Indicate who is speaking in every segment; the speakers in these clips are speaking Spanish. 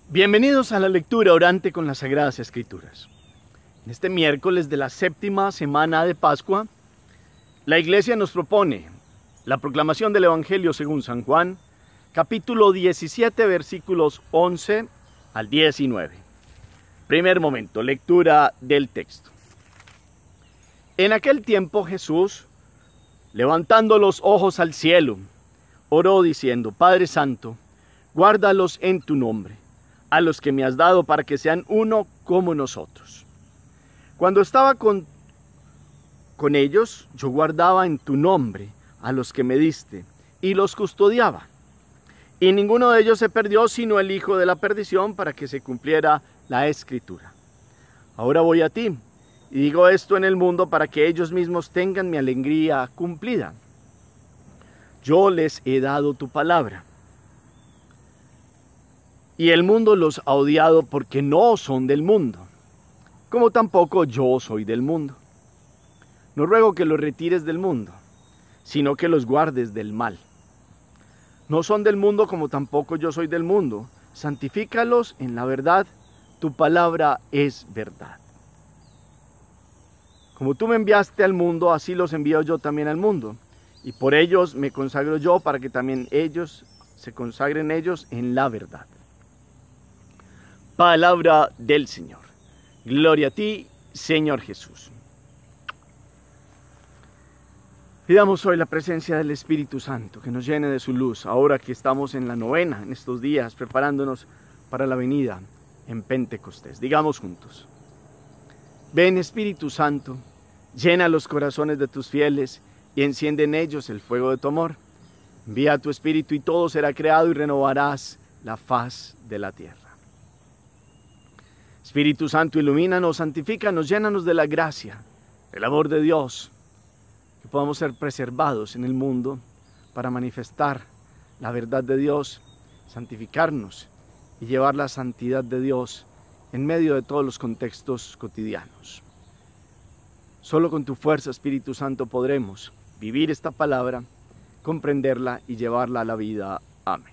Speaker 1: Bienvenidos a la lectura orante con las Sagradas Escrituras. En este miércoles de la séptima semana de Pascua, la Iglesia nos propone la proclamación del Evangelio según San Juan, capítulo 17, versículos 11 al 19. Primer momento, lectura del texto. En aquel tiempo Jesús, levantando los ojos al cielo, oró diciendo: Padre Santo, guárdalos en tu nombre, a los que me has dado, para que sean uno como nosotros. Cuando estaba con ellos, yo guardaba en tu nombre a los que me diste, y los custodiaba. Y ninguno de ellos se perdió, sino el hijo de la perdición, para que se cumpliera la Escritura. Ahora voy a ti, y digo esto en el mundo, para que ellos mismos tengan mi alegría cumplida. Yo les he dado tu palabra, y el mundo los ha odiado porque no son del mundo, como tampoco yo soy del mundo. No ruego que los retires del mundo, sino que los guardes del mal. No son del mundo, como tampoco yo soy del mundo. Santifícalos en la verdad, tu palabra es verdad. Como tú me enviaste al mundo, así los envío yo también al mundo. Y por ellos me consagro yo, para que también ellos se consagren ellos en la verdad. Palabra del Señor. Gloria a ti, Señor Jesús. Pidamos hoy la presencia del Espíritu Santo, que nos llene de su luz, ahora que estamos en la novena, en estos días, preparándonos para la venida en Pentecostés. Digamos juntos: ven, Espíritu Santo, llena los corazones de tus fieles y enciende en ellos el fuego de tu amor. Envía tu Espíritu y todo será creado y renovarás la faz de la tierra. Espíritu Santo, ilumínanos, santifícanos, llénanos de la gracia, del amor de Dios, que podamos ser preservados en el mundo para manifestar la verdad de Dios, santificarnos y llevar la santidad de Dios en medio de todos los contextos cotidianos. Solo con tu fuerza, Espíritu Santo, podremos vivir esta palabra, comprenderla y llevarla a la vida. Amén.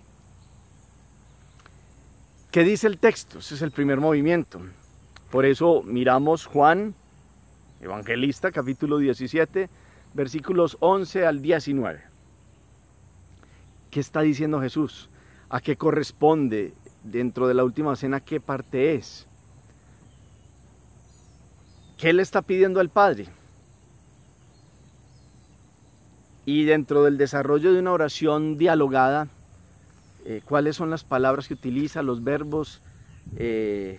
Speaker 1: ¿Qué dice el texto? Ese es el primer movimiento. Por eso miramos Juan, Evangelista, capítulo 17, versículos 11 al 19. ¿Qué está diciendo Jesús? ¿A qué corresponde dentro de la última cena? ¿Qué parte es? ¿Qué le está pidiendo al Padre? Y dentro del desarrollo de una oración dialogada, ¿cuáles son las palabras que utiliza, los verbos? ¿Qué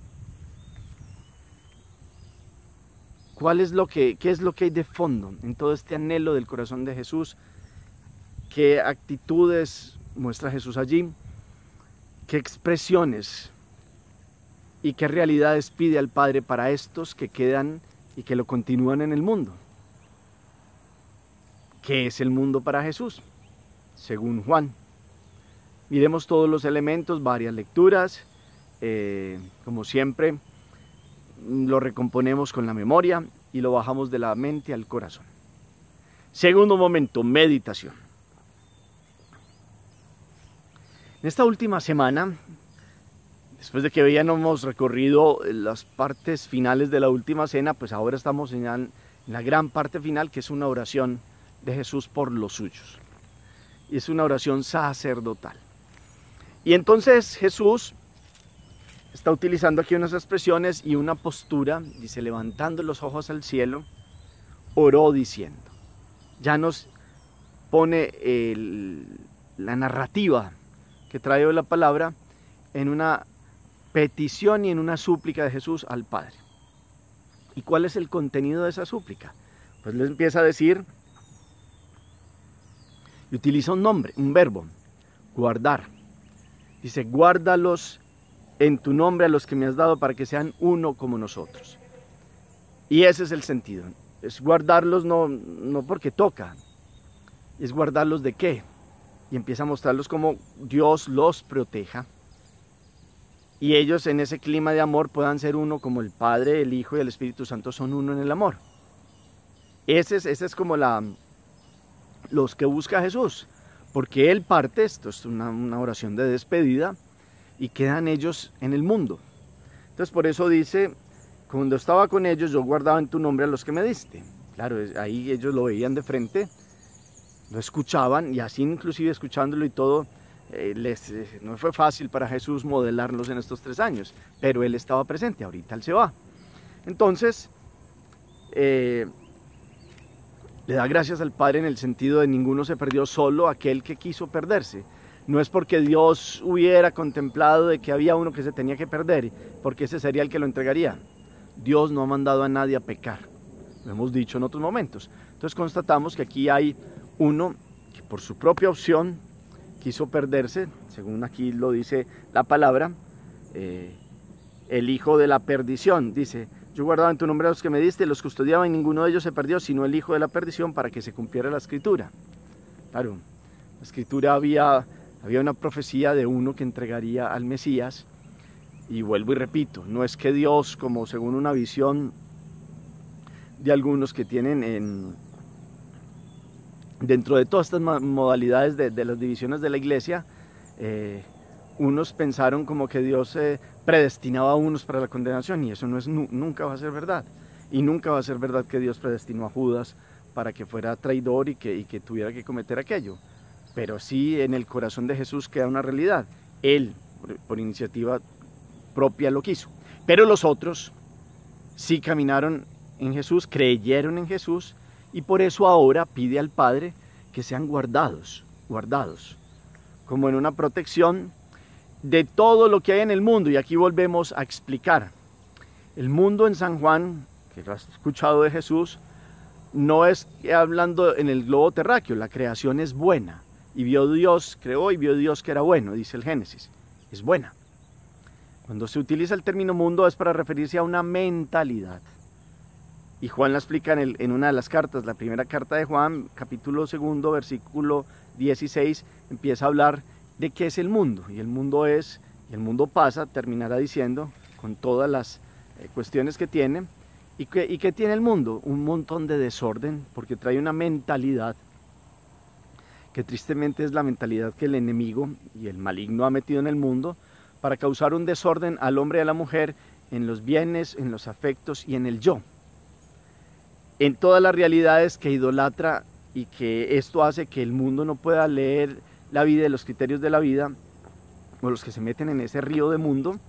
Speaker 1: es lo que hay de fondo en todo este anhelo del corazón de Jesús? ¿Qué actitudes muestra Jesús allí? ¿Qué expresiones y qué realidades pide al Padre para estos que quedan y que lo continúan en el mundo? ¿Qué es el mundo para Jesús? Según Juan. Miremos todos los elementos, varias lecturas, como siempre, lo recomponemos con la memoria y lo bajamos de la mente al corazón. Segundo momento, meditación. En esta última semana, después de que habíamos recorrido las partes finales de la última cena, pues ahora estamos en la gran parte final, que es una oración de Jesús por los suyos. Y es una oración sacerdotal. Y entonces Jesús está utilizando aquí unas expresiones y una postura, dice, levantando los ojos al cielo, oró diciendo. Ya nos pone la narrativa que trae hoy la palabra en una petición y en una súplica de Jesús al Padre. ¿Y cuál es el contenido de esa súplica? Pues le empieza a decir, y utiliza un nombre, un verbo, guardar. Dice, guárdalos en tu nombre a los que me has dado, para que sean uno como nosotros. Y ese es el sentido. Es guardarlos no porque toca. Es guardarlos ¿de qué? Y empieza a mostrarlos como Dios los proteja. Y ellos en ese clima de amor puedan ser uno, como el Padre, el Hijo y el Espíritu Santo son uno en el amor. Ese es como los que busca Jesús. Porque Él parte, esto es una oración de despedida, y quedan ellos en el mundo. Entonces por eso dice, cuando estaba con ellos yo guardaba en tu nombre a los que me diste. Claro, ahí ellos lo veían de frente, lo escuchaban, y así inclusive escuchándolo y todo, no fue fácil para Jesús modelarlos en estos 3 años, pero Él estaba presente. Ahorita Él se va. Entonces, le da gracias al Padre en el sentido de ninguno se perdió, solo aquel que quiso perderse. No es porque Dios hubiera contemplado de que había uno que se tenía que perder, porque ese sería el que lo entregaría. Dios no ha mandado a nadie a pecar, lo hemos dicho en otros momentos. Entonces constatamos que aquí hay uno que por su propia opción quiso perderse, según aquí lo dice la palabra, el hijo de la perdición. Dice, yo guardaba en tu nombre a los que me diste, los custodiaba y ninguno de ellos se perdió, sino el hijo de la perdición, para que se cumpliera la escritura. Claro, la escritura había una profecía de uno que entregaría al Mesías, y vuelvo y repito, no es que Dios, como según una visión de algunos que tienen dentro de todas estas modalidades de las divisiones de la iglesia, unos pensaron como que Dios predestinaba a unos para la condenación, y eso nunca va a ser verdad. Y nunca va a ser verdad que Dios predestinó a Judas para que fuera traidor y que tuviera que cometer aquello. Pero sí, en el corazón de Jesús queda una realidad. Él, por iniciativa propia, lo quiso. Pero los otros sí caminaron en Jesús, creyeron en Jesús, y por eso ahora pide al Padre que sean guardados, como en una protección de todo lo que hay en el mundo. Y aquí volvemos a explicar. El mundo en San Juan, que lo has escuchado de Jesús, no es hablando en el globo terráqueo, la creación es buena. Y creó y vio Dios que era bueno, dice el Génesis, es buena. Cuando se utiliza el término mundo es para referirse a una mentalidad. Y Juan la explica en una de las cartas, la primera carta de Juan, capítulo 2, versículo 16, empieza a hablar de qué es el mundo. Y el mundo pasa, terminará diciendo, con todas las cuestiones que tiene. ¿Y qué tiene el mundo? Un montón de desorden, porque trae una mentalidad que tristemente es la mentalidad que el enemigo y el maligno ha metido en el mundo para causar un desorden al hombre y a la mujer en los bienes, en los afectos y en el yo. En todas las realidades que idolatra, y que esto hace que el mundo no pueda leer la vida y los criterios de la vida, o los que se meten en ese río de mundo,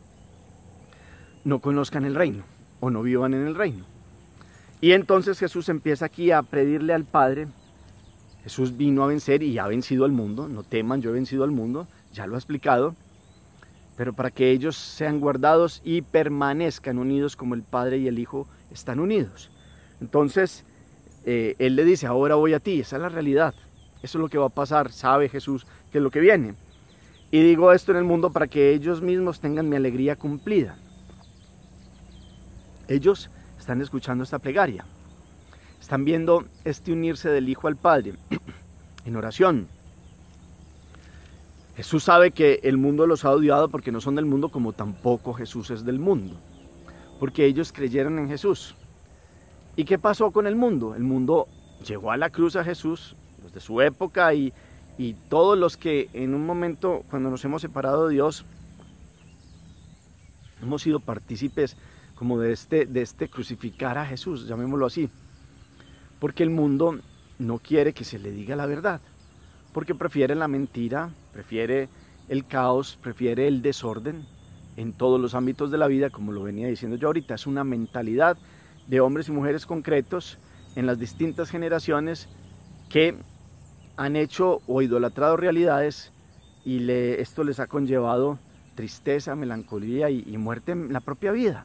Speaker 1: no conozcan el reino o no vivan en el reino. Y entonces Jesús empieza aquí a pedirle al Padre. Jesús vino a vencer y ha vencido al mundo. No teman, yo he vencido al mundo, ya lo ha explicado. Pero para que ellos sean guardados y permanezcan unidos como el Padre y el Hijo están unidos. Entonces, Él le dice, ahora voy a ti. Esa es la realidad. Eso es lo que va a pasar. Sabe Jesús que es lo que viene. Y digo esto en el mundo para que ellos mismos tengan mi alegría cumplida. Ellos están escuchando esta plegaria. Están viendo este unirse del Hijo al Padre en oración. Jesús sabe que el mundo los ha odiado porque no son del mundo, como tampoco Jesús es del mundo, porque ellos creyeron en Jesús. ¿Y qué pasó con el mundo? El mundo llevó a la cruz a Jesús, los de su época y todos los que en un momento, cuando nos hemos separado de Dios, hemos sido partícipes como de este crucificar a Jesús, llamémoslo así. Porque el mundo no quiere que se le diga la verdad, porque prefiere la mentira, prefiere el caos, prefiere el desorden en todos los ámbitos de la vida, como lo venía diciendo yo ahorita. Es una mentalidad de hombres y mujeres concretos en las distintas generaciones que han hecho o idolatrado realidades, y esto les ha conllevado tristeza, melancolía y muerte en la propia vida.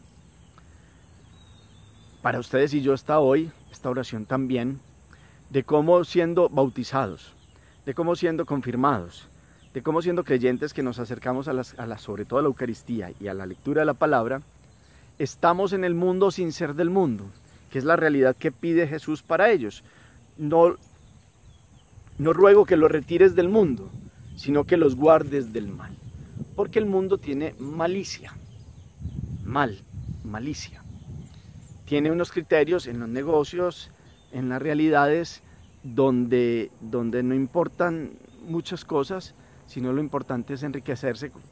Speaker 1: Para ustedes y yo está hoy esta oración también, de cómo siendo bautizados, de cómo siendo confirmados, de cómo siendo creyentes que nos acercamos sobre todo a la Eucaristía y a la lectura de la palabra, estamos en el mundo sin ser del mundo, que es la realidad que pide Jesús para ellos. No ruego que los retires del mundo, sino que los guardes del mal, porque el mundo tiene malicia, malicia. Tiene unos criterios en los negocios, en las realidades, donde no importan muchas cosas, sino lo importante es enriquecerse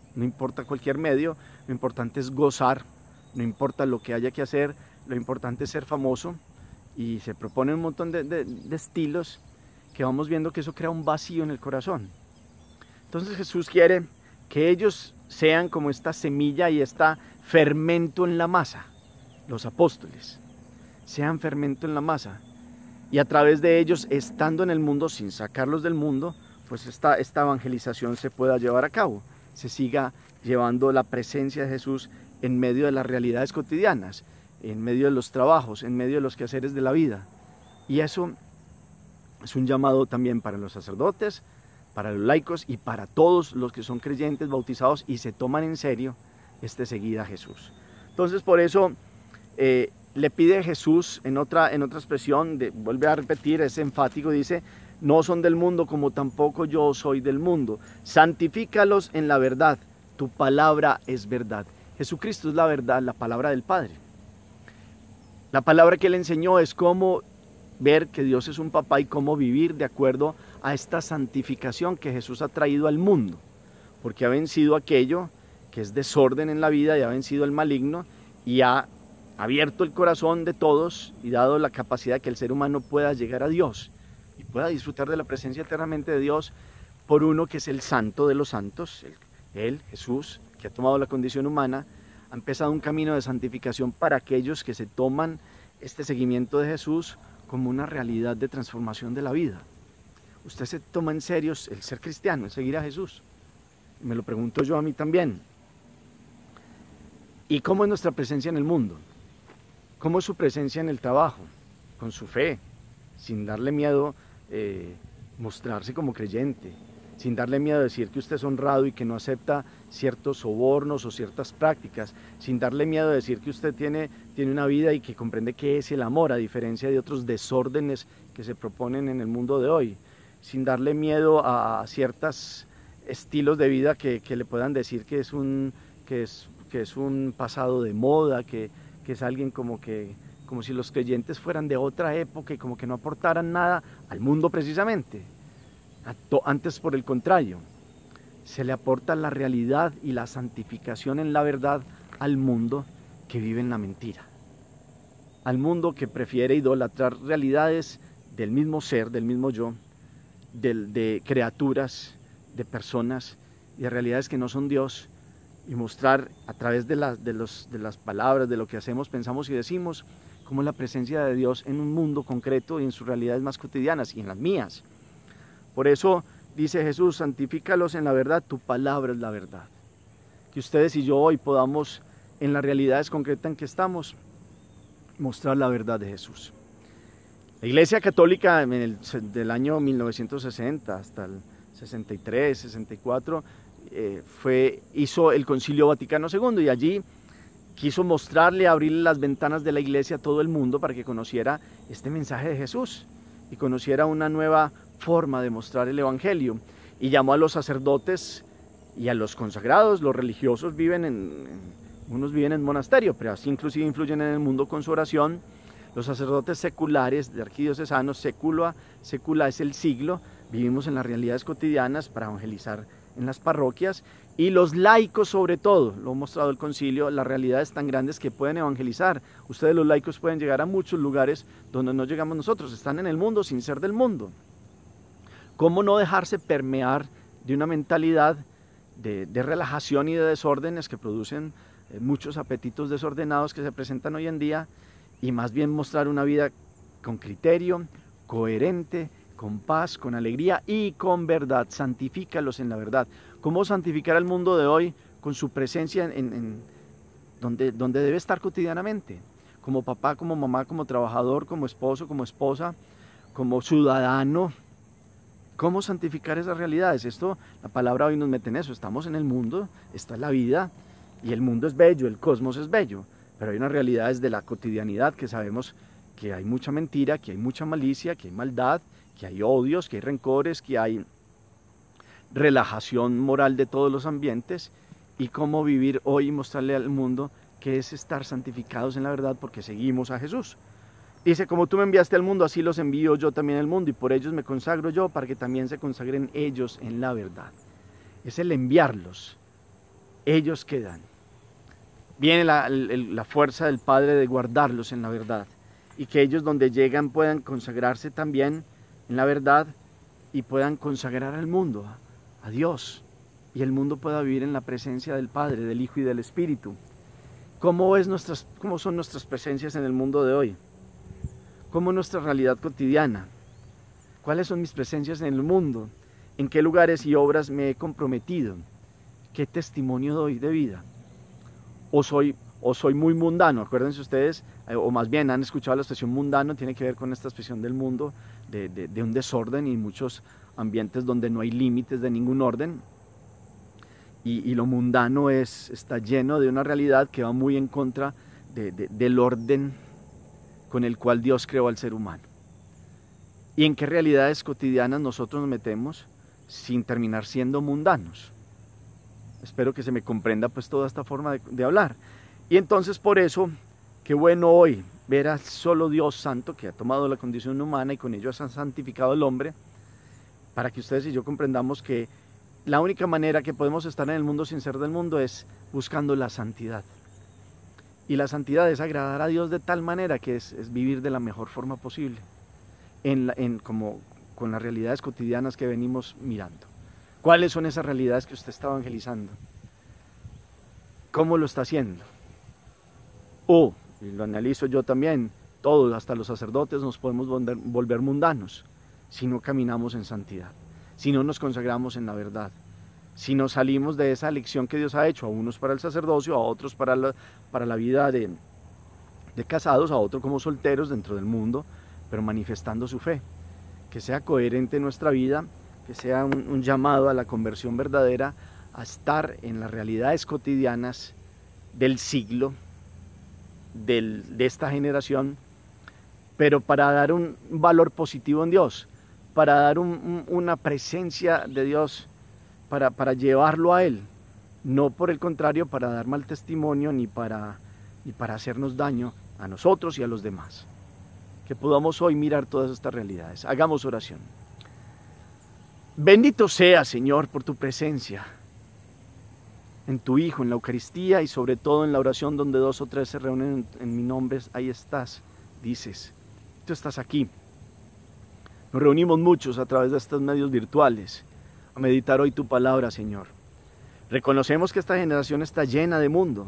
Speaker 1: no importa cualquier medio, lo importante es gozar, no importa lo que haya que hacer, lo importante es ser famoso, y se propone un montón de estilos que vamos viendo que eso crea un vacío en el corazón. Entonces Jesús quiere que ellos sean como esta semilla y este fermento en la masa, los apóstoles, sean fermento en la masa, y a través de ellos, estando en el mundo, sin sacarlos del mundo, pues esta evangelización se pueda llevar a cabo, se siga llevando la presencia de Jesús en medio de las realidades cotidianas, en medio de los trabajos, en medio de los quehaceres de la vida. Y eso es un llamado también para los sacerdotes, para los laicos y para todos los que son creyentes, bautizados y se toman en serio seguir a Jesús. Entonces por eso le pide Jesús en otra expresión, vuelve a repetir, es enfático, dice: no son del mundo como tampoco yo soy del mundo. Santifícalos en la verdad, tu palabra es verdad. Jesucristo es la verdad, la palabra del Padre. La palabra que Él enseñó es cómo ver que Dios es un papá y cómo vivir de acuerdo a esta santificación que Jesús ha traído al mundo, porque ha vencido aquello que es desorden en la vida y ha vencido el maligno y ha abierto el corazón de todos y dado la capacidad de que el ser humano pueda llegar a Dios y pueda disfrutar de la presencia eternamente de Dios por uno que es el santo de los santos, Él, Jesús, que ha tomado la condición humana, ha empezado un camino de santificación para aquellos que se toman este seguimiento de Jesús como una realidad de transformación de la vida. Usted se toma en serio el ser cristiano, el seguir a Jesús. Me lo pregunto yo a mí también. ¿Y cómo es nuestra presencia en el mundo? ¿Cómo es su presencia en el trabajo? Con su fe, sin darle miedo mostrarse como creyente, sin darle miedo decir que usted es honrado y que no acepta ciertos sobornos o ciertas prácticas, sin darle miedo decir que usted tiene una vida y que comprende qué es el amor, a diferencia de otros desórdenes que se proponen en el mundo de hoy, sin darle miedo a ciertos estilos de vida que le puedan decir que es un pasado de moda, que es alguien como si los creyentes fueran de otra época y como que no aportaran nada al mundo precisamente. Antes, por el contrario, se le aporta la realidad y la santificación en la verdad al mundo que vive en la mentira, al mundo que prefiere idolatrar realidades del mismo ser, del mismo yo, de criaturas, de personas y de realidades que no son Dios, y mostrar a través de las palabras, de lo que hacemos, pensamos y decimos, cómo es la presencia de Dios en un mundo concreto y en sus realidades más cotidianas y en las mías. Por eso dice Jesús: santifícalos en la verdad, tu palabra es la verdad. Que ustedes y yo hoy podamos, en las realidades concretas en que estamos, mostrar la verdad de Jesús. La Iglesia Católica del año 1960 hasta el 63, 64, hizo el Concilio Vaticano II, y allí quiso mostrarle, abrirle las ventanas de la Iglesia a todo el mundo para que conociera este mensaje de Jesús y conociera una nueva forma de mostrar el Evangelio, y llamó a los sacerdotes y a los consagrados. Los religiosos unos viven en monasterio, pero así inclusive influyen en el mundo con su oración. Los sacerdotes seculares de arquidiocesanos, secula es el siglo, vivimos en las realidades cotidianas para evangelizar en las parroquias, y los laicos sobre todo, lo ha mostrado el concilio, las realidades tan grandes que pueden evangelizar. Ustedes los laicos pueden llegar a muchos lugares donde no llegamos nosotros, están en el mundo sin ser del mundo. ¿Cómo no dejarse permear de una mentalidad de relajación y de desórdenes que producen muchos apetitos desordenados que se presentan hoy en día, y más bien mostrar una vida con criterio, coherente, con paz, con alegría y con verdad? Santifícalos en la verdad. ¿Cómo santificar al mundo de hoy? Con su presencia donde debe estar cotidianamente, como papá, como mamá, como trabajador, como esposo, como esposa, como ciudadano. ¿Cómo santificar esas realidades? La palabra hoy nos mete en eso. Estamos en el mundo, está la vida, y el mundo es bello, el cosmos es bello, pero hay unas realidades de la cotidianidad que sabemos que hay mucha mentira, que hay mucha malicia, que hay maldad, que hay odios, que hay rencores, que hay relajación moral de todos los ambientes, y cómo vivir hoy y mostrarle al mundo que es estar santificados en la verdad porque seguimos a Jesús. Dice: como tú me enviaste al mundo, así los envío yo también al mundo, y por ellos me consagro yo, para que también se consagren ellos en la verdad. Es el enviarlos, ellos quedan. Viene la fuerza del Padre de guardarlos en la verdad, y que ellos donde llegan puedan consagrarse también en la verdad y puedan consagrar al mundo, a Dios, y el mundo pueda vivir en la presencia del Padre, del Hijo y del Espíritu. ¿Cómo son nuestras presencias en el mundo de hoy? ¿Cómo es nuestra realidad cotidiana? ¿Cuáles son mis presencias en el mundo? ¿En qué lugares y obras me he comprometido? ¿Qué testimonio doy de vida? ¿O soy muy mundano? Acuérdense ustedes, o más bien han escuchado la expresión mundano, tiene que ver con esta expresión del mundo, de un desorden y muchos ambientes donde no hay límites de ningún orden. Y lo mundano está lleno de una realidad que va muy en contra del orden con el cual Dios creó al ser humano. ¿Y en qué realidades cotidianas nosotros nos metemos sin terminar siendo mundanos? Espero que se me comprenda pues toda esta forma de hablar. Y entonces por eso, qué bueno hoy ver al solo Dios Santo que ha tomado la condición humana y con ello ha santificado al hombre, para que ustedes y yo comprendamos que la única manera que podemos estar en el mundo sin ser del mundo es buscando la santidad. Y la santidad es agradar a Dios de tal manera que es vivir de la mejor forma posible, como con las realidades cotidianas que venimos mirando. ¿Cuáles son esas realidades que usted está evangelizando? ¿Cómo lo está haciendo? Y lo analizo yo también, todos, hasta los sacerdotes, nos podemos volver mundanos si no caminamos en santidad, si no nos consagramos en la verdad, si no salimos de esa elección que Dios ha hecho, a unos para el sacerdocio, a otros para la vida de casados, a otros como solteros dentro del mundo, pero manifestando su fe. Que sea coherente en nuestra vida, que sea un llamado a la conversión verdadera, a estar en las realidades cotidianas del siglo, de esta generación, pero para dar un valor positivo en Dios, para dar una presencia de Dios, para llevarlo a Él, no por el contrario para dar mal testimonio ni para hacernos daño a nosotros y a los demás. Que podamos hoy mirar todas estas realidades. Hagamos oración. Bendito sea, Señor, por tu presencia en tu Hijo, en la Eucaristía y sobre todo en la oración donde 2 o 3 se reúnen en mi nombre. Ahí estás, dices, tú estás aquí. Nos reunimos muchos a través de estos medios virtuales a meditar hoy tu palabra, Señor. Reconocemos que esta generación está llena de mundo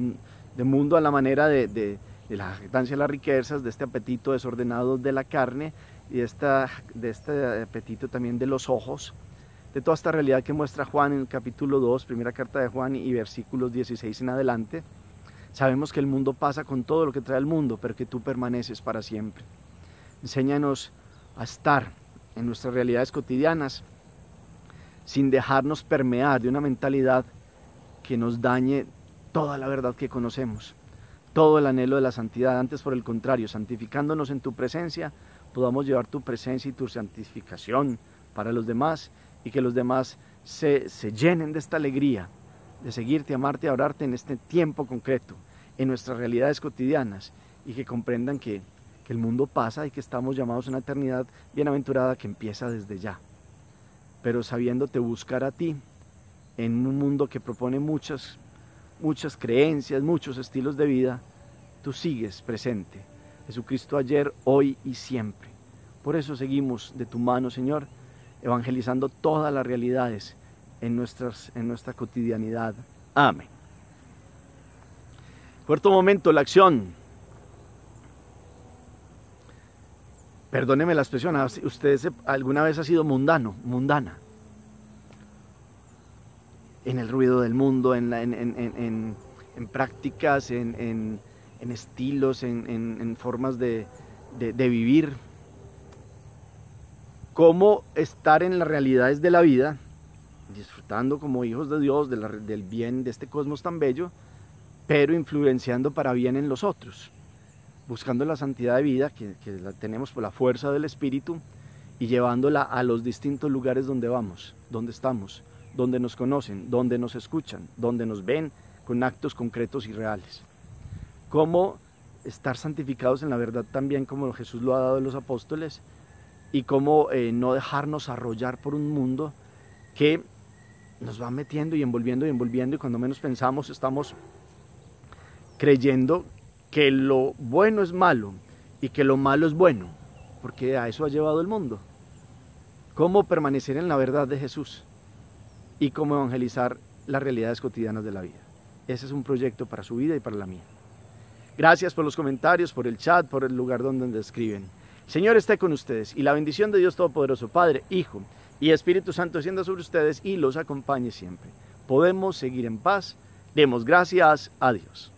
Speaker 1: a la manera de la jactancia de las riquezas, de este apetito desordenado de la carne y de este apetito también de los ojos, de toda esta realidad que muestra Juan en el capítulo 2, primera carta de Juan y versículos 16 en adelante. Sabemos que el mundo pasa con todo lo que trae el mundo, pero que tú permaneces para siempre. Enséñanos a estar en nuestras realidades cotidianas sin dejarnos permear de una mentalidad que nos dañe toda la verdad que conocemos, todo el anhelo de la santidad. Antes, por el contrario, santificándonos en tu presencia, podamos llevar tu presencia y tu santificación para los demás y que los demás se llenen de esta alegría de seguirte, amarte, adorarte en este tiempo concreto, en nuestras realidades cotidianas, y que comprendan que el mundo pasa y que estamos llamados a una eternidad bienaventurada que empieza desde ya, pero sabiéndote buscar a ti en un mundo que propone muchas creencias, muchos estilos de vida. Tú sigues presente, Jesucristo ayer, hoy y siempre. Por eso seguimos de tu mano, Señor, evangelizando todas las realidades en nuestra cotidianidad. Amén. Cuarto momento, la acción. Perdóneme la expresión, ¿usted alguna vez ha sido mundana? En el ruido del mundo, en prácticas, en estilos, en formas de vivir. Cómo estar en las realidades de la vida, disfrutando como hijos de Dios, del bien de este cosmos tan bello, pero influenciando para bien en los otros, buscando la santidad de vida que la tenemos por la fuerza del Espíritu y llevándola a los distintos lugares donde vamos, donde estamos, donde nos conocen, donde nos escuchan, donde nos ven con actos concretos y reales. Cómo estar santificados en la verdad también como Jesús lo ha dado a los apóstoles, y cómo no dejarnos arrollar por un mundo que nos va metiendo y envolviendo y cuando menos pensamos estamos creyendo que lo bueno es malo y que lo malo es bueno, porque a eso ha llevado el mundo. Cómo permanecer en la verdad de Jesús y cómo evangelizar las realidades cotidianas de la vida. Ese es un proyecto para su vida y para la mía. Gracias por los comentarios, por el chat, por el lugar donde escriben. Señor esté con ustedes y la bendición de Dios Todopoderoso, Padre, Hijo y Espíritu Santo descienda sobre ustedes y los acompañe siempre. Podemos seguir en paz. Demos gracias a Dios.